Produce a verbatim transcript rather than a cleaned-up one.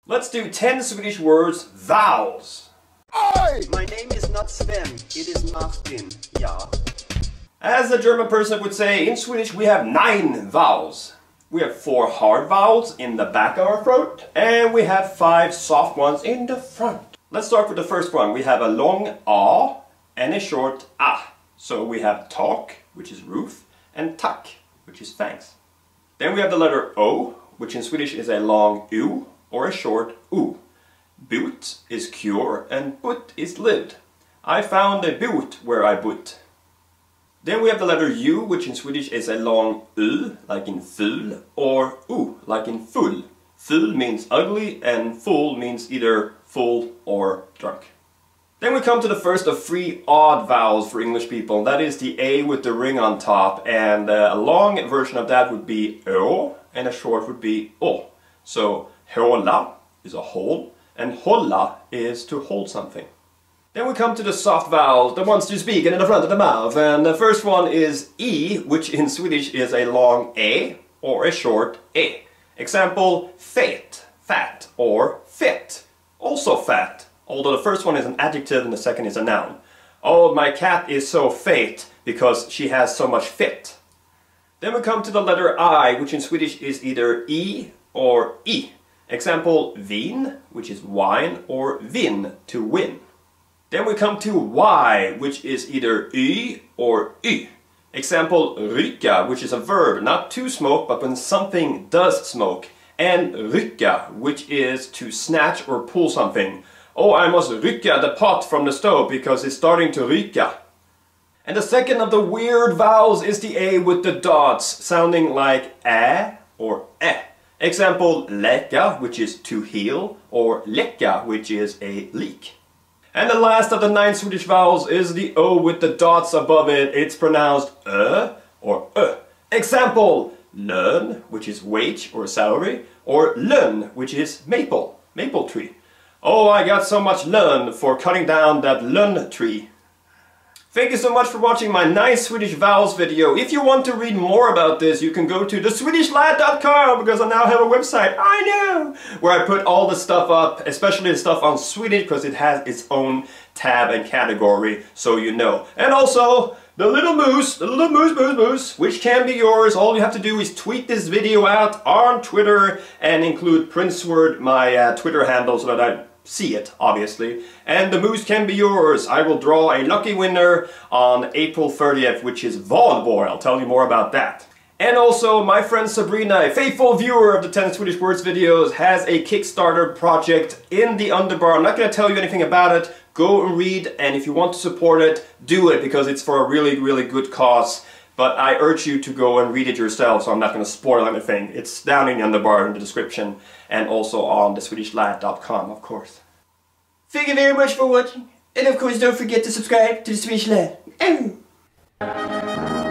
Let's do ten Swedish words, vowels. Oi! My name is not Sven, it is Martin, ja. As a German person would say, in Swedish we have nine vowels. We have four hard vowels in the back of our throat, and we have five soft ones in the front. Let's start with the first one. We have a long A and a short A. So we have tak, which is roof, and tack, which is fangs. Then we have the letter O, which in Swedish is a long U or a short U. Boot is cure and boot is lived. I found a boot where I boot. Then we have the letter U, which in Swedish is a long U, like in ful, or U, like in full. Ful means ugly and full means either full or drunk. Then we come to the first of three odd vowels for English people. That is the A with the ring on top, and uh, a long version of that would be Ö, and a short would be O. So håla is a hole, and hålla is to hold something. Then we come to the soft vowels, the ones you speak in the front of the mouth, and the first one is E, which in Swedish is a long A or a short E. Example, fet, fat, or fit, also fat. Although the first one is an adjective and the second is a noun. Oh, my cat is so fat because she has so much fit. Then we come to the letter I, which in Swedish is either E or I. Example, vin, which is wine, or vin, to win. Then we come to Y, which is either Y or Y. Example, ryka, which is a verb, not to smoke, but when something does smoke. And rycka, which is to snatch or pull something. Oh, I must rycka the pot from the stove because it's starting to ryka. And the second of the weird vowels is the A with the dots, sounding like ä or ä. Example, läka, which is to heal, or läcka, which is a leak. And the last of the nine Swedish vowels is the O with the dots above it. It's pronounced ö or ö. Example, lön, which is wage or salary, or lön, which is maple, maple tree. Oh, I got so much lön for cutting down that lön tree. Thank you so much for watching my nice Swedish vowels video. If you want to read more about this, you can go to the Swedish Lad dot com, because I now have a website, I know, where I put all the stuff up, especially the stuff on Swedish, because it has its own tab and category, so you know. And also, the little moose, the little moose, moose, moose, which can be yours. All you have to do is tweet this video out on Twitter and include PrinceWord, my uh, Twitter handle, so that I see it, obviously. And the moose can be yours. I will draw a lucky winner on April thirtieth, which is Valborg. I'll tell you more about that. And also, my friend Sabrina, a faithful viewer of the ten Swedish Words videos, has a Kickstarter project in the underbar. I'm not going to tell you anything about it. Go and read, and if you want to support it, do it, because it's for a really, really good cause. But I urge you to go and read it yourself, so I'm not going to spoil anything. It's down in the underbar in the description, and also on the Swedish Lad dot com, of course. Thank you very much for watching, and of course don't forget to subscribe to the Swedish Lad.